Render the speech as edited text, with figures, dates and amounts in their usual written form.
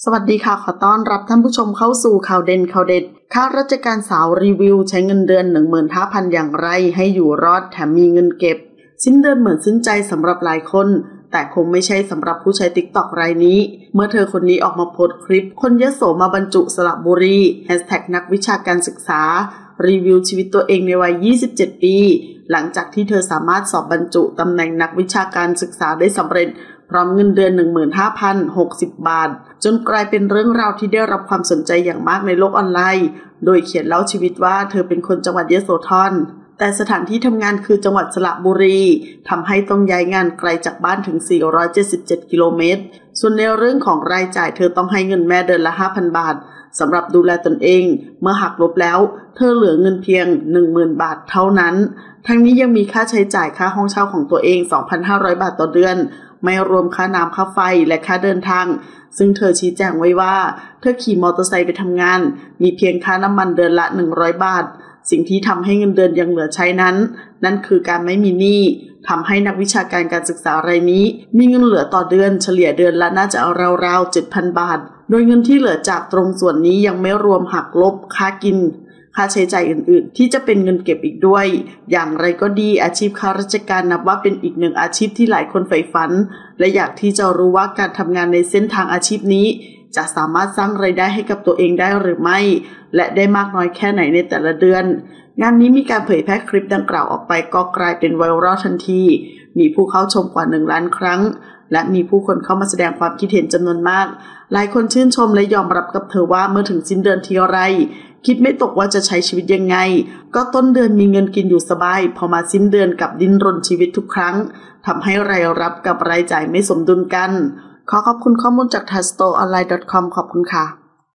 สวัสดีค่ะขอต้อนรับท่านผู้ชมเข้าสู่ข่าวเด่นข่าวเด็ดข้าราชการสาวรีวิวใช้เงินเดือน 15,000 อย่างไรให้อยู่รอดแถมมีเงินเก็บสิ้นเดือนเหมือนสิ้นใจสำหรับหลายคนแต่คงไม่ใช่สำหรับผู้ใช้ TikTok รายนี้เมื่อเธอคนนี้ออกมาโพสต์คลิปคนยโสมาบรรจุสระบุรีนักวิชาการศึกษารีวิวชีวิตตัวเองในวัย 27 ปีหลังจากที่เธอสามารถสอบบรรจุตำแหน่งนักวิชาการศึกษาได้สำเร็จพร้อมเงินเดือน 15,060 บาทจนกลายเป็นเรื่องราวที่ได้รับความสนใจอย่างมากในโลกออนไลน์โดยเขียนเล่าชีวิตว่าเธอเป็นคนจังหวัดยโสธรแต่สถานที่ทำงานคือจังหวัดสระบุรีทำให้ต้องย้ายงานไกลจากบ้านถึง 477 กิโลเมตรส่วนในเรื่องของรายจ่ายเธอต้องให้เงินแม่เดือนละ 5,000 บาทสำหรับดูแลตนเองเมื่อหักลบแล้วเธอเหลือเงินเพียง 10,000 บาทเท่านั้นทั้งนี้ยังมีค่าใช้จ่ายค่าห้องเช่าของตัวเอง 2,500 บาทต่อเดือนไม่รวมค่าน้ำค่าไฟและค่าเดินทางซึ่งเธอชี้แจงไว้ว่าเธอขี่มอเตอร์ไซค์ไปทำงานมีเพียงค่าน้ำมันเดือนละ100 บาทสิ่งที่ทำให้เงินเดือนยังเหลือใช้นั่นคือการไม่มีหนี้ทำให้นักวิชาการการศึกษารายนี้มีเงินเหลือต่อเดือนเฉลี่ยเดือนละน่าจะราวๆ 7,000 บาทโดยเงินที่เหลือจากตรงส่วนนี้ยังไม่รวมหักลบค่ากินค่าใช้จ่ายอื่นๆที่จะเป็นเงินเก็บอีกด้วยอย่างไรก็ดีอาชีพข้าราชการนับว่าเป็นอีกหนึ่งอาชีพที่หลายคนใฝ่ฝันและอยากที่จะรู้ว่าการทำงานในเส้นทางอาชีพนี้จะสามารถสร้างรายได้ให้กับตัวเองได้หรือไม่และได้มากน้อยแค่ไหนในแต่ละเดือนงานนี้มีการเผยแพร่คลิปดังกล่าวออกไปก็กลายเป็นไวรัลทันทีมีผู้เข้าชมกว่า1 ล้านครั้งและมีผู้คนเข้ามาแสดงความคิดเห็นจำนวนมากหลายคนชื่นชมและยอมรับกับเธอว่าเมื่อถึงสิ้นเดือนทีไรคิดไม่ตกว่าจะใช้ชีวิตยังไงก็ต้นเดือนมีเงินกินอยู่สบายพอมาสิ้นเดือนกับดิ้นรนชีวิตทุกครั้งทำให้รายรับกับรายจ่ายไม่สมดุลกันขอขอบคุณข้อมูลจาก thastoronline.com ขอบคุณค่ะ